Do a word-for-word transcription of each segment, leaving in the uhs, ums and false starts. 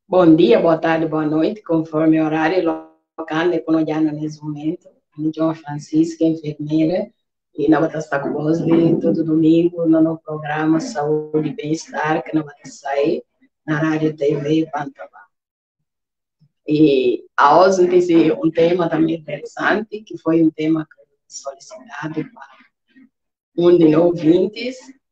Bom dia, boa tarde, boa noite, conforme o horário local, né, quando já nesse momento. Eu sou Francisca, enfermeira, e nós vamos estar com vocês todo domingo no nosso programa Saúde e Bem-Estar, que nós vamos sair na Rádio T V Pantavá. E a hoje disse um tema também interessante, que foi um tema solicitado para um de nós ouvintes,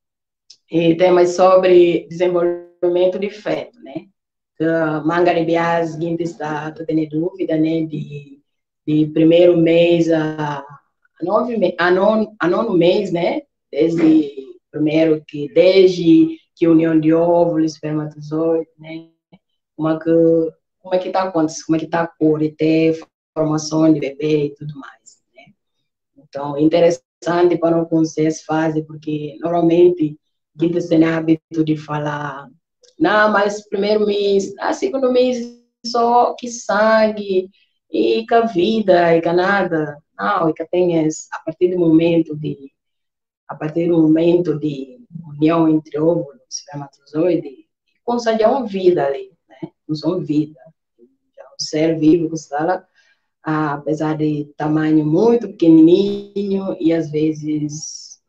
e temas sobre desenvolvimento de feto, né? Uh, Mangaribias, Guinta está tendo dúvida, né, de, de primeiro mês a, a, nove, a, non, a nono mês, né, desde primeiro que, desde que união de óvulo, espermatozoide, né, como é que, como é que está acontecendo, como é que está a cor, e ter formação de bebê e tudo mais, né. Então, interessante para não vocês fazem, porque normalmente Guinta tem hábito de falar não, mas primeiro mês, ah, segundo mês, só que sangue, e que a vida, e que nada. Não, e que tem a partir do momento de, a partir do momento de união entre óvulos e espermatozoide, consegue uma vida ali, né? Não são vida. O ser vivo que está lá, apesar de tamanho muito pequenininho e às vezes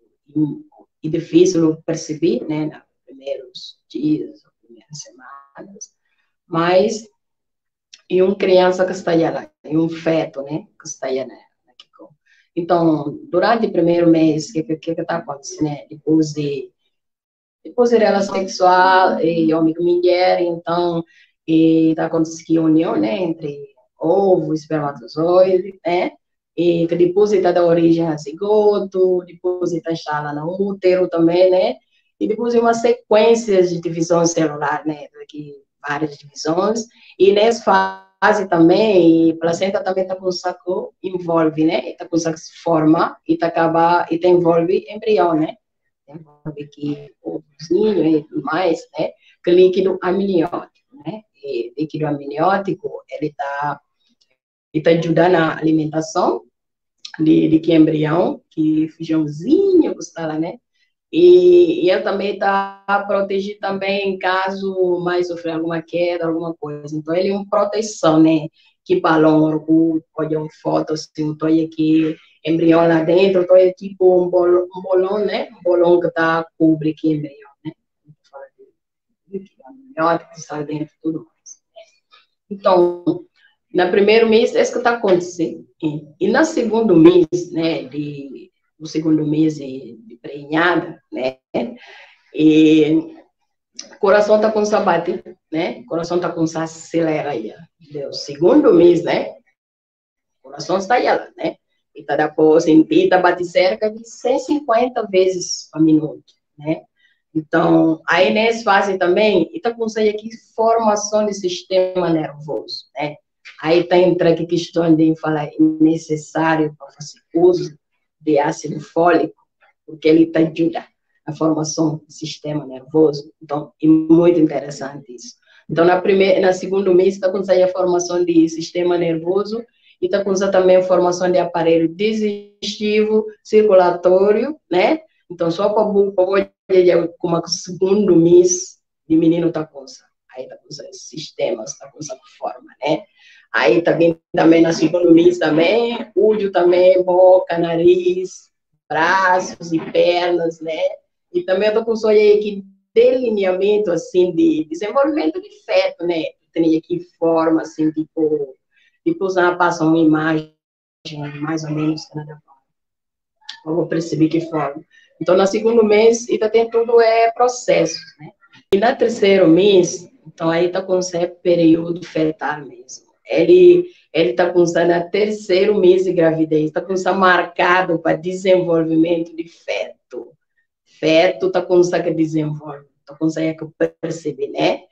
e difícil perceber, né, nos primeiros dias, primeiras semanas, mas e uma criança que está lá, e um feto, né, que está lá. Então, durante o primeiro mês, o que que está acontecendo, né, depois de depois de relação sexual, e homem com mulher, então, está acontecendo a união, né, entre ovo e espermatozoide, né, e que deposita da origem a zigoto, deposita instala no útero também, né, e depois uma sequência de divisão celular, né, aqui várias divisões, e nessa fase também, a placenta também está com o saco, envolve, né, está com o saco se forma, e tá acaba, e tá envolve embrião, né, envolve que ovozinho e tudo mais, né, que líquido amniótico, né, e líquido amniótico, ele está ele tá ajudando na alimentação de, de que embrião, que feijãozinho, que está lá, né, e, e ele também está protegido também em caso mais sofrer alguma queda, alguma coisa. Então, ele é uma proteção, né? Que balão, pode uma foto, assim, tô aqui, embrião lá dentro, tô é tipo um bolão, um bolão, né? Um bolão que está cobre aqui embrião, né? Embrião que está dentro, tudo mais. Então, no primeiro mês, é isso que está acontecendo. E, e no segundo mês, né, de, no segundo mês de, de prenhada, né, e o coração está com a bate, né, o coração está com a acelera aí, o segundo mês, né, o coração está aí, né, e está depois sentir, está bate cerca de cento e cinquenta vezes por minuto, né. Então, aí nessa fase também, está com aqui formação de sistema nervoso, né. Aí tá entra aqui questão de falar é necessário para fazer uso de ácido fólico, porque ele está ajuda a formação do sistema nervoso. Então, é muito interessante isso. Então, na primeira, na segundo mês está com a formação de sistema nervoso e está com também a formação de aparelho digestivo, circulatório, né? Então, só para como o segundo mês de menino está com aí está com os sistemas, está com essa forma, né? Aí também, também na segunda mês também, údio também, boca, nariz, braços e pernas, né? E também eu tô com sonho aí que delineamento, assim, de desenvolvimento de feto, né? Tem aqui forma, assim, tipo, tipo, usar, passa uma imagem, mais ou menos, nada eu vou perceber que forma. Então, no segundo mês, ainda tem tudo é processo, né? E no terceiro mês, então aí está com o período fetal mesmo. Ele ele está com o terceiro mês de gravidez, está com o marcado para desenvolvimento de feto. Feto está com o que desenvolve, está com o que perceber, né?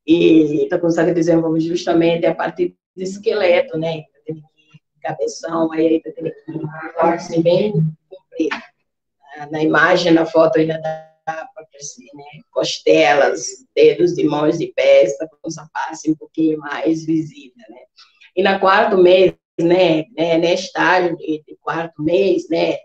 E está com o que desenvolve justamente a partir do esqueleto, né? Tem cabeção, aí tem que bem comprido. Na imagem, na foto ainda dá para perceber, né? Costelas, dedos de mãos e pés, está com essa face um pouquinho mais visível, né? E na quarto mês, né, né, nesse estágio de, de quarto mês, né,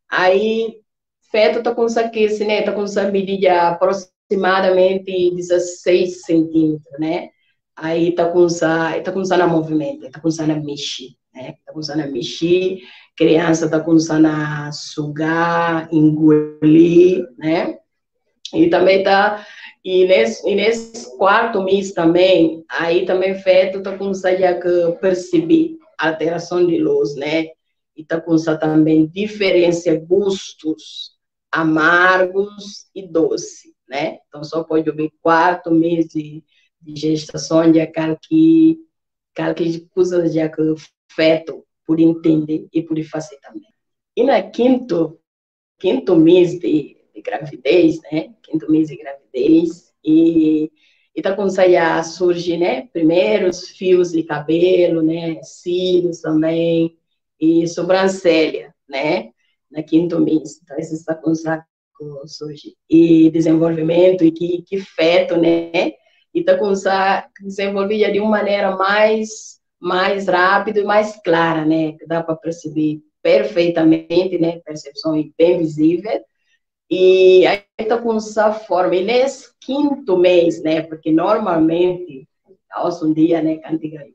aí feto está com isso aqui, assim, né, está com essa medida aproximadamente dezesseis centímetros, né, aí tá começando, tá começando a movimento, tá começando a mexer, né? Tá começando a mexer, criança tá começando a sugar, engolir, né? E também tá, e nesse, e nesse quarto mês também, aí também feto tá começando a perceber alteração de luz, né? E tá começando também diferenciar gostos amargos e doce, né? Então só pode haver quarto mês de, de gestação de que que coisas de feto por entender e por fazer também. E na quinto quinto mês de, de gravidez, né? Quinto mês de gravidez, e está começando a surgir, né? Primeiros fios de cabelo, né? Cílios também, e sobrancelha, né? Na quinto mês. Então, isso está começando a surgir. E desenvolvimento, e que, que feto, né? E está começando a desenvolver de uma maneira mais, mais rápida e mais clara, né? Que dá para perceber perfeitamente, né, percepção bem visível, e aí está com essa forma, e nesse quinto mês, né, porque normalmente, aos um dia, né, antigamente,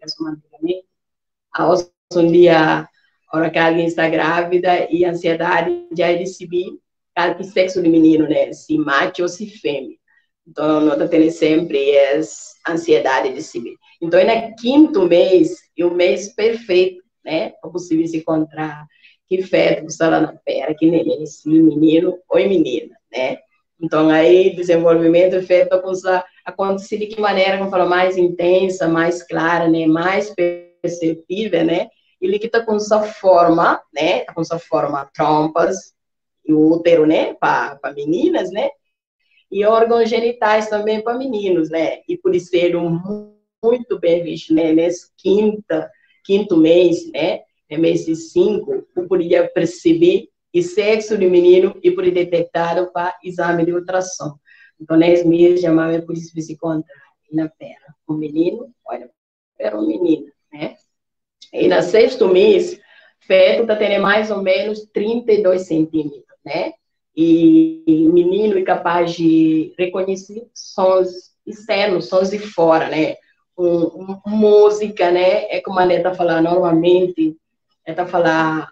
aos um dia, a hora que alguém está grávida, e a ansiedade já é decidir que sexo do menino, né, se macho ou se fêmea. Então, nós temos sempre essa ansiedade de decidir. Então, é no quinto mês, e o mês perfeito, né, para possível se encontrar que feto que está lá na pera, que neném, se menino ou menina, né? Então, aí, desenvolvimento do feto vai acontecer de que maneira, como falou, mais intensa, mais clara, né? Mais perceptível, né? Ele que está com sua forma, né? Está com sua forma trompas, e o útero, né? Para meninas, né? E órgãos genitais também para meninos, né? E por ser um muito bem visto, né? Nesse quinta, quinto mês, né? mês de cinco, eu podia perceber o sexo do menino e poder detectar para exame de ultrassom. Então, nesse mês, chamava por isso se encontrar na pera. O menino, olha, era um menino, né? E no sexto mês, feto está tendo mais ou menos trinta e dois centímetros, né? E o menino é capaz de reconhecer sons externos, sons de fora, né? Um, um, música, né? É como a Neta fala normalmente, Neta fala,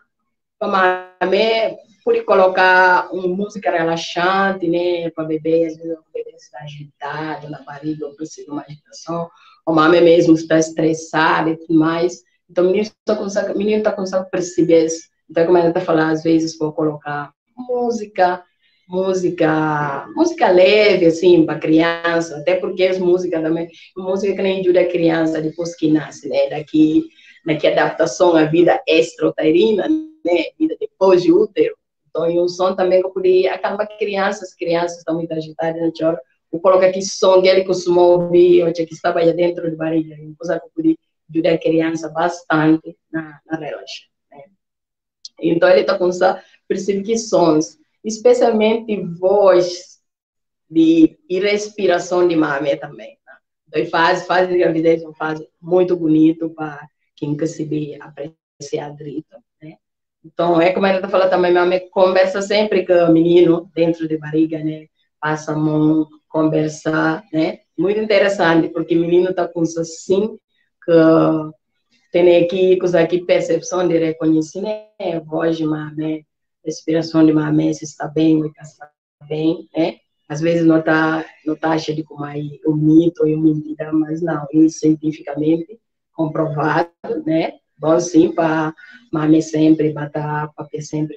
mamãe, por colocar uma música relaxante, né? Para bebê, às vezes o bebê está agitado na barriga, ou precisa de uma agitação, ou a mãe mesmo está estressada e tudo mais. Então, o menino está conseguindo, menino tá conseguindo perceber isso. Então, como a Neta fala, às vezes, vou colocar música, música, música leve, assim, para criança, até porque as músicas também, música que nem ajuda a criança depois que nasce, né, daqui, daqui adaptação à vida extrauterina, né, vida depois de útero, então, e um som também que eu podia, acaba que crianças, as crianças estão muito agitadas, né, hora, eu coloco aqui som que ele costuma ouvir, ou que estava aí dentro de barriga, coisa que eu podia ajudar a criança bastante na, na relaxa, né. Então, ele está com essa percepções, especialmente voz de, e respiração de mamãe também. Tá? Então, fase, fase de gravidez é uma fase muito bonita para quem quer se apreciar direito. Né? Então, é como ela está falando também, minha mãe conversa sempre com o menino dentro de barriga, né? Passa a mão, conversa, né? Muito interessante, porque o menino está com isso assim, que tem aqui, coisa aqui, percepção de reconhecimento, né? Voz de mamãe, respiração de mamãe, se está bem, se está bem, né? Às vezes não está não tá achando de como aí o mito e o mentira, mas não, isso cientificamente comprovado, né? Bom, sim, para mamãe sempre bater, papai sempre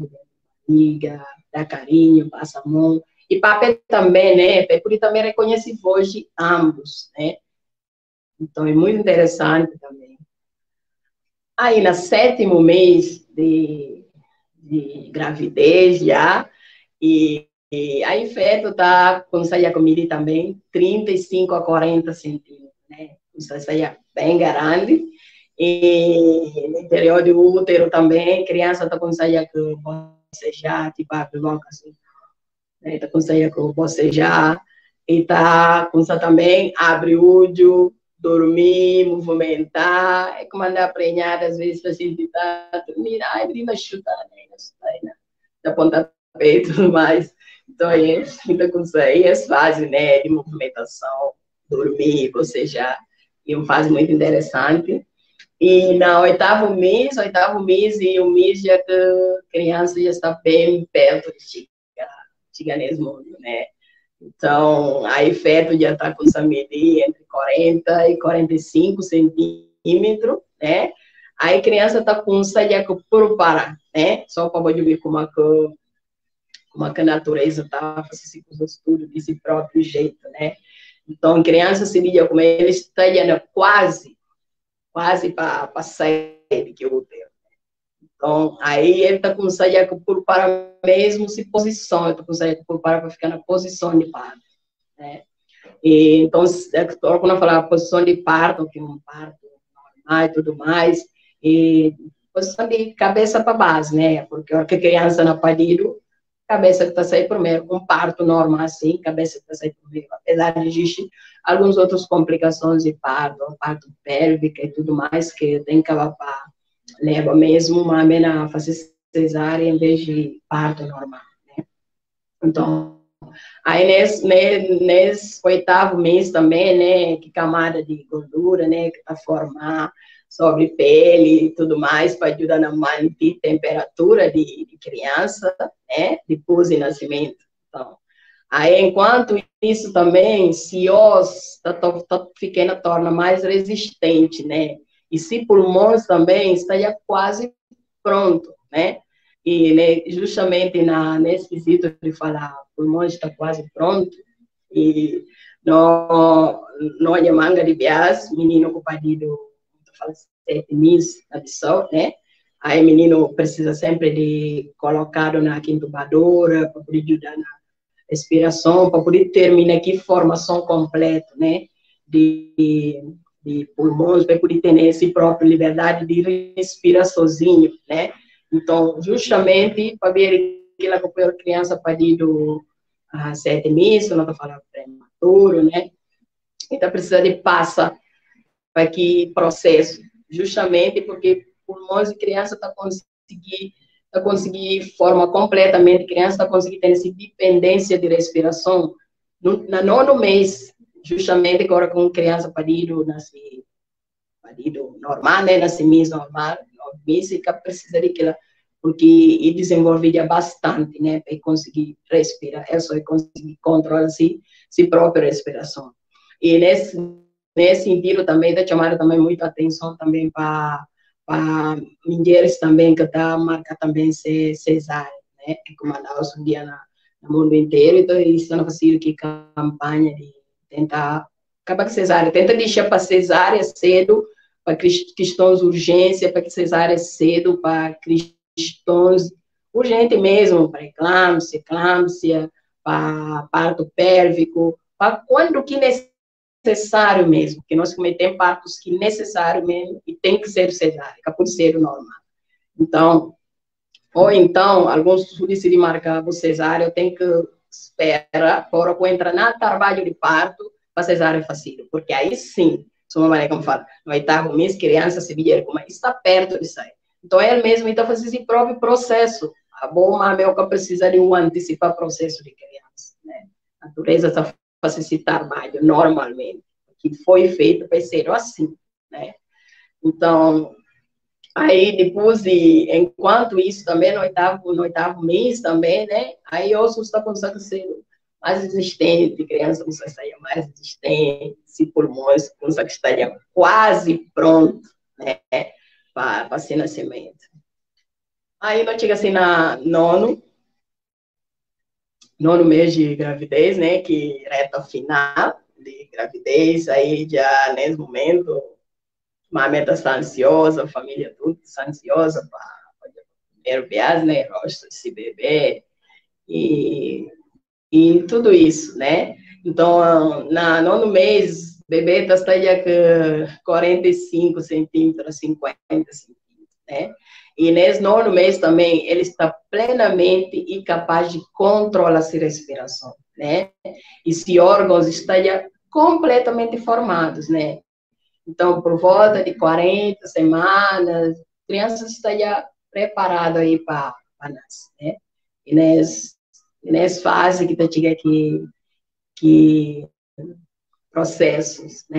liga, dá carinho, passa a mão. E papai também, né? Papai também reconhece voz de ambos, né? Então, é muito interessante também. Aí, no sétimo mês de, de gravidez já, e, e aí feto tá, quando saía comida também, trinta e cinco a quarenta centímetros, né? Isso saía bem grande. E no interior do útero também, criança tá com saia que bocejar, tipo, a boca assim, né? Tá com saia que bocejar, e tá com saia também, abre o olho, dormir, movimentar, é como andar prenhada, às vezes, para sentir, tá, dormir, ai, menina, chuta, né? Da ponta peito e tudo mais. Então, aí, ainda com isso aí, as fases, né, de movimentação, dormir, bocejar. e uma fase muito interessante. E na oitavo mês, oitavo mês e o mês já que a criança já está bem perto de chegar, chegar nesse mundo, né? Então, aí feto já está com essa medida entre quarenta e quarenta e cinco centímetros, né? Aí a criança está com saia que para, né? Só para ver como a como a natureza está fazendo os estudos desse próprio jeito, né? Então, a criança se via como ele está quase, quase para sair que eu tenho. Então, aí ele está com saia que para mesmo se posiciona, está com saia que para para ficar na posição de parto, né? E, então, quando eu falava posição de parto, que é um parto normal e tudo mais, e posição de cabeça para base, né? Porque a hora que a criança na parido, cabeça que está saindo primeiro, um parto normal assim, cabeça que está saindo primeiro, apesar de existir algumas outras complicações de parto, parto pélvica e tudo mais, que tem que levar leva mesmo uma menina fazer cesárea em vez de parto normal, né? Então, aí nesse, nesse oitavo mês também, né, que camada de gordura, né, que está formar sobre pele e tudo mais, para ajudar a manter temperatura de, de criança, né, depois do nascimento. Então, aí, enquanto isso também, se os está tá ficando torna mais resistente, né, e se pulmões também estaria quase pronto, né, e né, justamente na, nesse quesito de falar, o pulmão está quase pronto, e no, no manga de bias, menino com parido, fala sete meses na visão, né? Aí o menino precisa sempre de colocado na incubadora para poder ajudar na respiração, para poder terminar aqui formação completa, né? De, de pulmões, para poder ter essa própria liberdade de respirar sozinho, né? Então, justamente para ver que a criança parido há sete meses, não estou falando prematuro, né? Então, precisa de passa para que processo, justamente porque pulmões de criança está conseguindo está conseguir forma completamente, criança está conseguindo ter essa dependência de respiração no, na nono mês, justamente agora com criança parido, nasce parido normal, né, nasce mês normal, nove meses, que precisa de que ela, porque ele desenvolve bastante, né, para conseguir respirar, é só conseguir controlar si, si própria respiração. E nesse nesse sentido também está chamando também muita atenção também para para mulheres também que está marcando também cesárea, né? Que Manaus um dia na, no mundo inteiro, então eles estão fazendo aqui campanha de tentar acabar com cesárea, tenta deixar para cesárea cedo, para questões de urgência, para que cesárea cedo, para questões urgentes mesmo, para eclâmpsia, eclâmpsia, para parto pélvico, para quando que necessita necessário mesmo, porque nós cometemos partos que necessário mesmo e tem que ser cesárea, que pode ser o normal. Então, ou então, alguns estudos se marcar o cesárea, tem que esperar para quando entrar no trabalho de parto, para cesárea fácil, porque aí sim, uma maneira como fala, no oitavo mês, criança se vira como está perto de sair. Então, ele mesmo está fazendo esse próprio processo. A boa mãe é o que precisa de um antecipar processo de criança, né? A natureza está fazer esse trabalho normalmente, que foi feito para ser assim, né? Então, aí depois de, enquanto isso também, no oitavo, no oitavo mês também, né? Aí o ossos está começando a ser mais resistente, criança começa a sair mais resistente, se pulmões começa a estar quase pronto, né? Para ser nascimento. Aí nós chega assim na nono, nono mês de gravidez, né, que reta final de gravidez, aí já nesse momento, a meta está ansiosa, a família toda está ansiosa para o primeiro viagem, né, rosto esse bebê, e, e tudo isso, né. Então, na nono mês, o bebê está aí com quarenta e cinco centímetros, cinquenta centímetros, né. E nesse nono mês também, ele está plenamente incapaz de controlar sua respiração, né? E se órgãos estariam completamente formados, né? Então, por volta de quarenta semanas, a criança estaria preparada aí para nascer, né? E nessa, nessa fase que está que, que processos, né?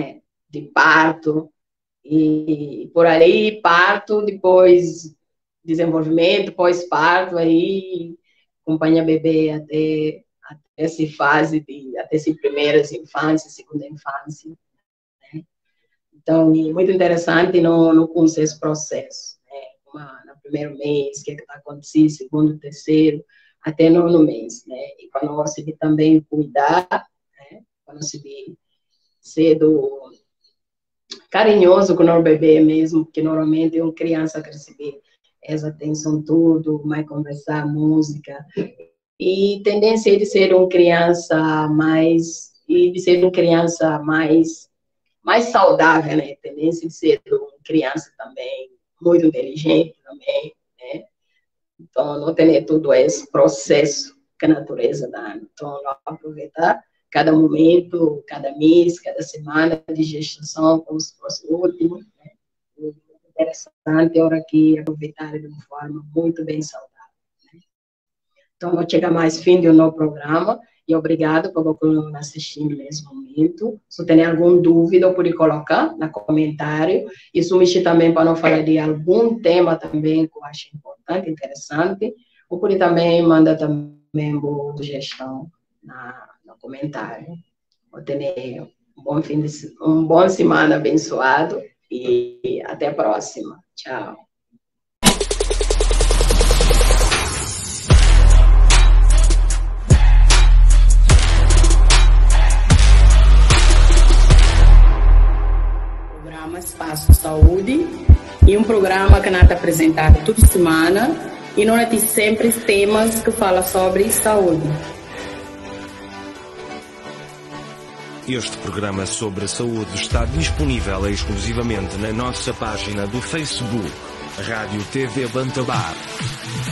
de parto, e por aí parto, depois desenvolvimento, pós-parto, aí acompanha bebê até, até essa fase, de, até essa primeiras infância, segunda infância. Né? Então, muito interessante no, no conhecer esse processo. Né? Uma, no primeiro mês, o que está acontecendo, segundo, terceiro, até nono mês. Né? E quando você também cuidar, né? Quando se cedo carinhoso com o bebê mesmo, porque normalmente uma criança cresce essa atenção tudo, mais conversar, música, e tendência de ser uma criança mais, e de ser uma criança mais, mais saudável, né, tendência de ser uma criança também muito inteligente também, né, então não ter todo esse processo que a natureza dá, então não aproveitar cada momento, cada mês, cada semana de gestação, como se fosse o último, né? Interessante, a hora que aproveitar de uma forma muito bem saudável. Né? Então, vou chegar mais fim do nosso programa, e obrigado por você assistir nesse momento. Se tem alguma dúvida, pode colocar no comentário, e submeter também para não falar de algum tema também que eu acho importante, interessante, ou pode também mandar também uma sugestão na no comentário. Vou ter um bom fim de um bom semana abençoado e até a próxima. Tchau. Programa Espaço Saúde e um programa que nós é apresentado toda semana e nós temos sempre temas que falam sobre saúde. Este programa sobre a saúde está disponível exclusivamente na nossa página do Facebook, Rádio T V Bantabar.